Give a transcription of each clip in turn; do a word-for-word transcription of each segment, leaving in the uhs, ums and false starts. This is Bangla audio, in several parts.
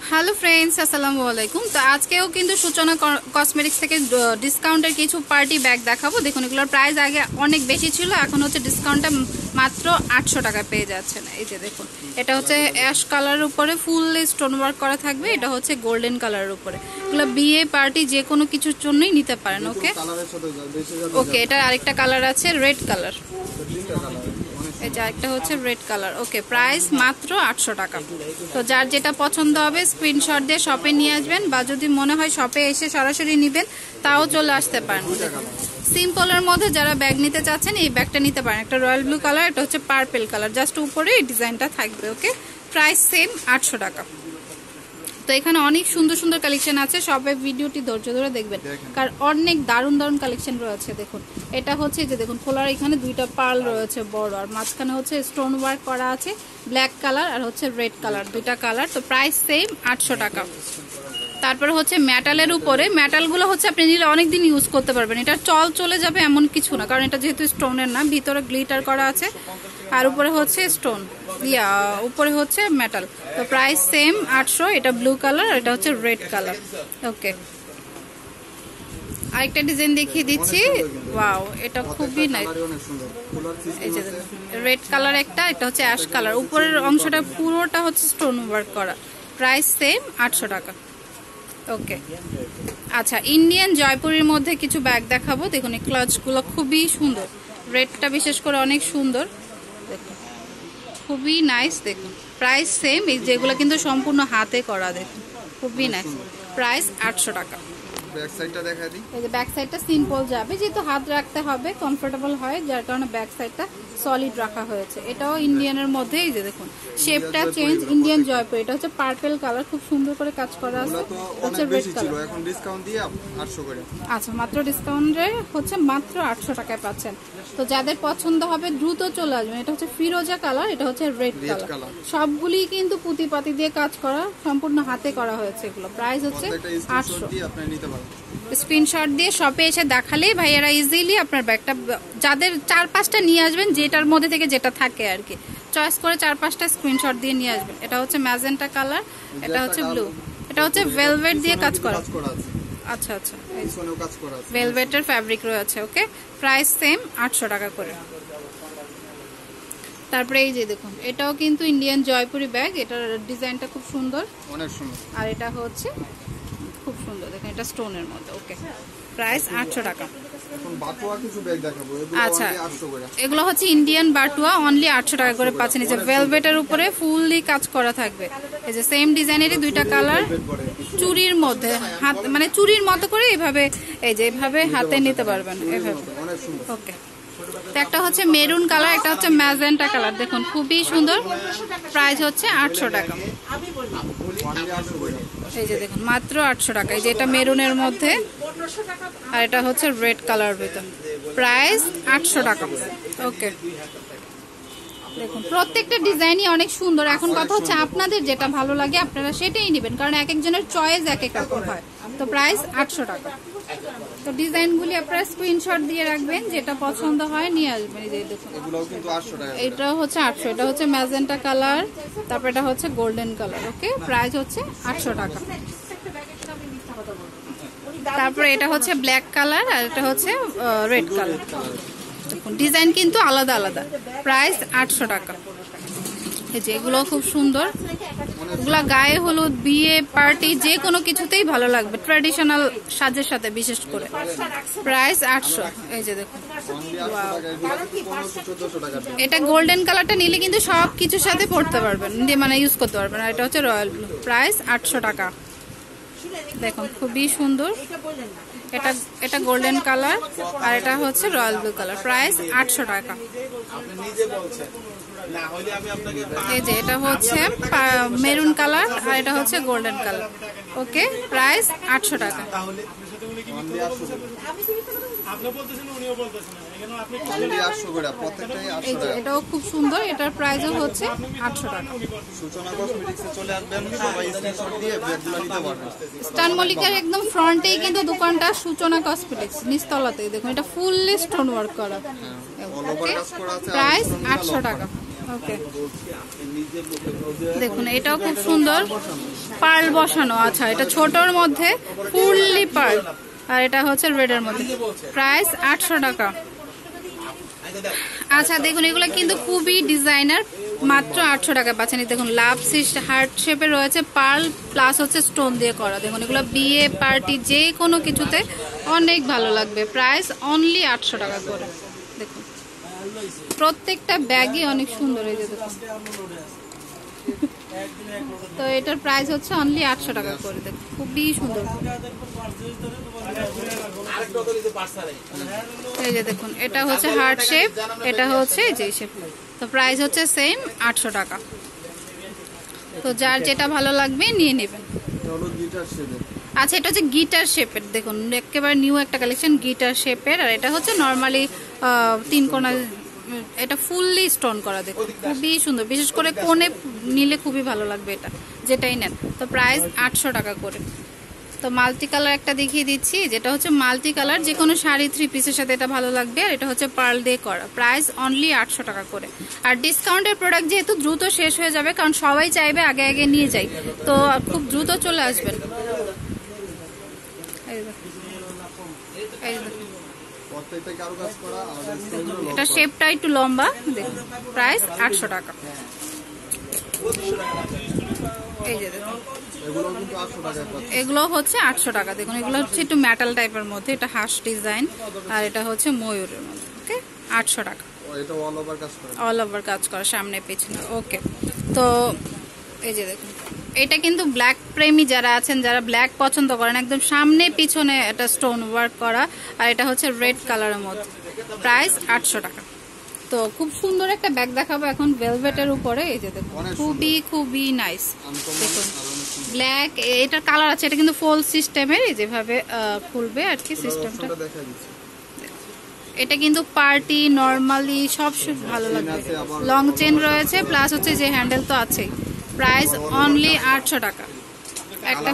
হ্যালো ফ্রেন্ডস, আসসালামু আলাইকুম। তো আজকেও কিন্তু সূচনা কসমেটিক্স থেকে ডিসকাউন্টের কিছু পার্টি ব্যাগ দেখাবো। দেখুন, এগুলোর প্রাইস আগে অনেক বেশি ছিল, এখন হচ্ছে ডিসকাউন্টটা মাত্র আটশো টাকা পেয়ে যাচ্ছেন। এই যে দেখুন, এটা হচ্ছে অ্যাশ কালারের উপরে ফুললি স্টোন ওয়ার্ক করা থাকবে, এটা হচ্ছে গোল্ডেন কালারের উপরে। এগুলো বিয়ে পার্টি যে কোনো কিছুর জন্যই নিতে পারেন। ওকে ওকে এটার আরেকটা কালার আছে রেড কালার, এটা একটা হচ্ছে রেড কালার। ওকে, প্রাইস মাত্র আটশো টাকা। তো যার যেটা পছন্দ হবে স্ক্রিনশট দিয়ে শপে নিয়ে আসবেন, বা যদি মনে হয় শপে এসে সরাসরি নেবেন তাও চলে আসতে পারেন। সিম্পলের মধ্যে যারা ব্যাগ নিতে চাচ্ছেন এই ব্যাগটা নিতে পারেন। একটা রয়্যাল ব্লু কালার, এটা হচ্ছে পার্পেল কালার, জাস্ট উপরে এই ডিজাইনটা থাকবে। ওকে, প্রাইস সেম আটশো টাকা। তো এখানে অনেক সুন্দর সুন্দর কালেকশন আছে, সবাই ভিডিওটি ধৈর্য ধরে দেখবেন, কারণ অনেক দারুণ দারুণ কালেকশন রয়েছে। দেখুন, এটা হচ্ছে যে দেখুন খোলার এখানে দুইটা পার্ল রয়েছে বড়, আর মাঝখানে হচ্ছে স্টোন ওয়ার্ক করা আছে, ব্ল্যাক কালার আর হচ্ছে রেড কালার, দুইটা কালার। তো প্রাইস সেম আটশো টাকা। তারপরে হচ্ছে মেটালের উপরে, মেটালগুলো হচ্ছে আপনি নিলে অনেকদিন ইউজ করতে পারবেন, এটা চল চলে যাবে এমন কিছু না, কারণ এটা যেহেতু স্টোনের না, ভিতরে গ্লিটার করা আছে আর উপরে হচ্ছে স্টোন, ইয়া উপরে হচ্ছে মেটাল। তো প্রাইস সেম আটশো। এটা ব্লু কালার, এটা হচ্ছে রেড কালার। ওকে, আরেকটা ডিজাইন দেখিয়ে দিচ্ছি। ওয়াও, এটা খুবই নাইস। এই যে রেড কালার একটা, এটা হচ্ছে অ্যাশ কালার, উপরের অংশটা পুরোটা হচ্ছে স্টোন ওয়ার্ক করা। প্রাইস সেম আটশো টাকা। ওকে, আচ্ছা, ইন্ডিয়ান জয়পুরের মধ্যে কিছু ব্যাগ দেখাবো। দেখুন, এই ক্লাচগুলো খুবই সুন্দর, রেডটা বিশেষ করে অনেক সুন্দর, দেখুন খুবই নাইস। দেখুন প্রাইস সেম, এই যেগুলো কিন্তু সম্পূর্ণ হাতে করা, দেখুন খুবই নাইস। প্রাইস আটশো টাকা। ব্যাক সাইডটা দেখা দিই। এই যে ব্যাক সাইডটা সিম্পল যাবে, যেহেতু হাত রাখতে হবে, কমফোর্টেবল হয়, যার কারণে ব্যাক সাইডটা সলিড রাখা হয়েছে। এটাও ইন্ডিয়ানের মধ্যে, এই যে দেখুন শেপটা চেঞ্জ, ইন্ডিয়ান জয়পুর। এটা হচ্ছে পার্পল কালার, খুব সুন্দর করে কাজ করা আছে, হচ্ছে রেড কালার। এখন ডিসকাউন্ট দিয়ে আটশো করে। আচ্ছা, মাত্র ডিসকাউন্টে হচ্ছে মাত্র আটশো টাকায় পাচ্ছেন। তো যাদের পছন্দ হবে দ্রুত চলে আসবেন। এটা হচ্ছে ফিরোজা কালার, এটা হচ্ছে রেড কালার। সবগুলি কিন্তু পুঁতি পাতি দিয়ে কাজ করা, সম্পূর্ণ হাতে করা হয়েছে এগুলো। প্রাইস হচ্ছে আটশো। স্ক্রিনশট দিয়ে শপে এসে দেখালেই ভাইয়ারা ইজিলি আপনার ব্যাগটা, যাদের চার পাঁচটা নিয়ে আসবেন, যেটার মধ্যে থেকে যেটা থাকে আর কি, চয়েস করে চার পাঁচটা স্ক্রিনশট দিয়ে নিয়ে আসবেন। এটা হচ্ছে ম্যাজেন্টা কালার, এটা হচ্ছে ব্লু, এটা হচ্ছে ভেলভেট দিয়ে কাজ করা। আচ্ছা আচ্ছা, ভেলভেটের ফ্যাব্রিক রয়েছে। ওকে, প্রাইস সেম আটশো টাকা করে। তারপরে এই যে দেখুন, এটাও কিন্তু ইন্ডিয়ান জয়পুরি ব্যাগ, এটার ডিজাইনটা খুব সুন্দর, অনেক সুন্দর, আর এটা হচ্ছে খুব সুন্দর, দেখেন এটা স্টোনের মধ্যে। ওকে, প্রাইস আটশো টাকা। আচ্ছা, এগুলো হচ্ছে ইন্ডিয়ান বাটুয়া, অনলি আটশো টাকা করে পাচ্ছেন। এই যে ভেলভেটের উপরে ফুললি কাজ করা থাকবে, এই যে সেম ডিজাইনেরই দুইটা কালার, চুরির মধ্যে হাত, মানে চুরির মতো করে এইভাবে, এই যে এইভাবে হাতে নিতে পারবেন এভাবে। ওকে, একটা হচ্ছে মেরুন কালার, একটা হচ্ছে ম্যাজেন্টা কালার, দেখুন খুবই সুন্দর। প্রাইস হচ্ছে আটশো টাকা। এই যে দেখুন মাত্র আটশো টাকা। এই যে এটা মেরুনের মধ্যে, আর এটা হচ্ছে রেড কালার ভিতর। প্রাইস আটশো টাকা। ওকে, দেখুন প্রত্যেকটা ডিজাইনই অনেক সুন্দর। এখন কথা হচ্ছে আপনাদের যেটা ভালো লাগে আপনারা সেটাই নেবেন, কারণ এক একজনের চয়েস এক এক রকম হয়। তো প্রাইস আটশো টাকা। তো ডিজাইনগুলি আপনারা স্ক্রিনশট দিয়ে রাখবেন, যেটা পছন্দ হয় নিয়ে আসবেন। এই যে দেখুন, এটা হচ্ছে আটশো, এটা হচ্ছে ম্যাজেন্টা কালার, তারপর এটা হচ্ছে গোল্ডেন কালার। ওকে, প্রাইস হচ্ছে আটশো টাকা। তারপরে এটা হচ্ছে ব্ল্যাক কালার, আর এটা হচ্ছে রেড কালার। দেখুন ডিজাইন কিন্তু আলাদা আলাদা। প্রাইস আটশো টাকা। এই যে এগুলো খুব সুন্দর, এগুলা গায়ে হলুদ, বিয়ে, পার্টি যে কোনো কিছুতেই ভালো লাগবে, ট্র্যাডিশনাল সাজের সাথে বিশেষ করে। প্রাইস আটশো। এই যে দেখুন, এটা গোল্ডেন কালারটা নিলে কিন্তু সব কিছুর সাথে পড়তে পারবেন, মানে ইউজ করতে পারবেন। আর এটা হচ্ছে রয়্যাল ব্লু। প্রাইস আটশো টাকা। দেখুন খুবই সুন্দর, এটা এটা গোল্ডেন কালার, আর এটা হচ্ছে রয়্যাল ব্লু কালার। প্রাইস আটশো টাকা। এই যে এটা হচ্ছে মেরুন কালার, আর এটা হচ্ছে গোল্ডেন কালার। ওকে, প্রাইস আটশো টাকা। এটাও খুব সুন্দর, এটার প্রাইসও হচ্ছে আটশো টাকা। স্টান মল্লিকার একদম ফ্রন্টেই কিন্তু দোকানটা সূচনা কসমেটিক্স, নিচতলাতেই। দেখুন এটা ফুললি স্টোন ওয়ার্ক করা। প্রাইস আটশো টাকা। ওকে, দেখুন এটাও খুব সুন্দর, পার্ল বসানো। আচ্ছা, এটা ছোটর মধ্যে ফুললি পার্ল, আর এটা হচ্ছে রেডের মধ্যে। প্রাইস আটশো টাকা। আচ্ছা দেখুন, এগুলো কিন্তু খুবই ডিজাইনার, মাত্র আটশো টাকা পাচ্ছেন। দেখুন লাভ হার্ট শেপে রয়েছে, পার্ল প্লাস হচ্ছে স্টোন দিয়ে করা। দেখুন এগুলো বিয়ে পার্টি যে কোনো কিছুতে অনেক ভালো লাগবে। প্রাইস অনলি আটশো টাকা করে। দেখুন প্রত্যেকটা ব্যাগই অনেক সুন্দর হয়ে দেখুন। তো এটার প্রাইস হচ্ছে অনলি আটশো টাকা করে। দেখুন খুবই সুন্দর। এই যে দেখুন, এটা হচ্ছে হার্ট শেপ, এটা হচ্ছে যে শেপ। তো প্রাইস হচ্ছে সেম আটশো টাকা। তো যার যেটা ভালো লাগবে নিয়ে নেবেন। আচ্ছা, এটা হচ্ছে গিটার শেপের। দেখুন একেবারে নিউ একটা কালেকশন গিটার শেপের, আর এটা হচ্ছে নর্মালি তিন কোণা, এটা ফুললি স্টোন করা। দেখুন খুবই সুন্দর, বিশেষ করে কোণে নিলে খুবই ভালো লাগবে এটা, যেটাই নেন। তো প্রাইস আটশো টাকা করে। তো মাল্টি কালার একটা দেখিয়ে দিচ্ছি, যেটা হচ্ছে মাল্টি কালার, যে কোনো শাড়ি থ্রি পিসের সাথে এটা ভালো লাগবে। আর এটা হচ্ছে পার্ল দিয়ে করা। প্রাইস অনলি আটশো টাকা করে। আর ডিসকাউন্টের প্রোডাক্ট যেহেতু দ্রুত শেষ হয়ে যাবে, কারণ সবাই চাইবে আগে আগে নিয়ে যাই, তো খুব দ্রুত চলে আসবেন। এটা শেপটা একটু লম্বা। দেখুন প্রাইস আটশো টাকা। এই যে দেখুন এগুলো হচ্ছে আটশো টাকা। দেখুন এগুলো হচ্ছে একটু মেটাল টাইপের মধ্যে, এটা হাঁস ডিজাইন, আর এটা হচ্ছে ময়ূরের মধ্যে। ওকে, আটশো টাকা। অল ওভার কাজ করা সামনে পেছনে। ওকে, তো এই যে দেখুন, এটা কিন্তু ব্ল্যাক প্রেমী যারা আছেন, যারা ব্ল্যাক পছন্দ করেন, একদম সামনে পিছনে এটা স্টোন ওয়ার্ক করা, আর এটা হচ্ছে রেড কালারের মধ্যে। প্রাইস আটশো টাকা। তো খুব সুন্দর একটা ব্যাগ দেখাবো এখন ভেলভেটের উপরে। এই যে দেখুন খুবই খুবই নাইস। দেখুন ব্ল্যাক, এটার কালার আছে, এটা কিন্তু ফোল সিস্টেমের, যেভাবে খুলবে আর কি সিস্টেমটা। এটা কিন্তু পার্টি নর্মালি সব ভালো লাগবে। লং চেন রয়েছে, প্লাস হচ্ছে যে হ্যান্ডেল তো আছেই। প্রাইস অনলি আটশো টাকা। একটা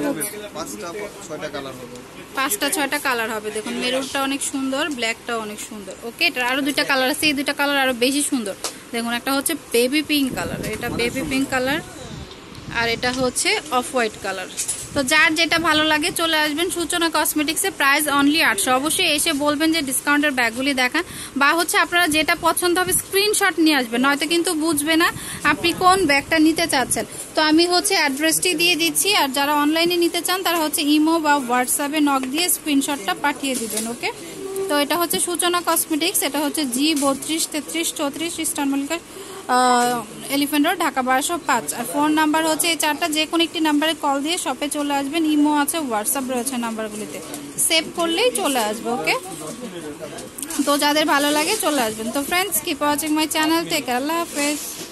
পাঁচটা ছয়টা কালার হবে। দেখুন মেরুনটা অনেক সুন্দর, ব্ল্যাকটা অনেক সুন্দর। ওকে, এটার আরো দুইটা কালার আছে, এই দুইটা কালার আরো বেশি সুন্দর। দেখুন একটা হচ্ছে বেবি পিঙ্ক কালার, এটা বেবি পিঙ্ক কালার, আর এটা হচ্ছে অফ হোয়াইট কালার। তো যার যেটা ভালো লাগে চলে আসবেন সূচনা কসমেটিক্সে। প্রাইস অনলি আটশো। অবশ্যই এসে বলবেন যে ডিসকাউন্টের ব্যাগগুলি দেখান, বা হচ্ছে আপনারা যেটা পছন্দ হবে স্ক্রিনশট নিয়ে আসবেন, নয়তো কিন্তু বুঝবে না আপনি কোন ব্যাগটা নিতে চাচ্ছেন। তো আমি হচ্ছে অ্যাড্রেসটি দিয়ে দিচ্ছি, আর যারা অনলাইনে নিতে চান তারা হচ্ছে ইমো বা হোয়াটসঅ্যাপে নক দিয়ে স্ক্রিনশটটা পাঠিয়ে দিবেন। ওকে, তো এটা হচ্ছে সূচনা কসমেটিক্স, এটা হচ্ছে জি বত্রিশ তেত্রিশ চৌত্রিশ Eastern Mallika Elephant Road, Dhaka বারোশো পাঁচ। আর ফোন নাম্বার হচ্ছে এই চারটা, যে কোনো একটি নাম্বারে কল দিয়ে শপে চলে আসবেন। ইমো আছে, হোয়াটসঅ্যাপ রয়েছে নাম্বারগুলিতে, সেভ করলেই চলে আসবে। ওকে, তো যাদের ভালো লাগে চলে আসবেন। তো friends, keep watching my channel, take care, আল্লাহ হাফেজ।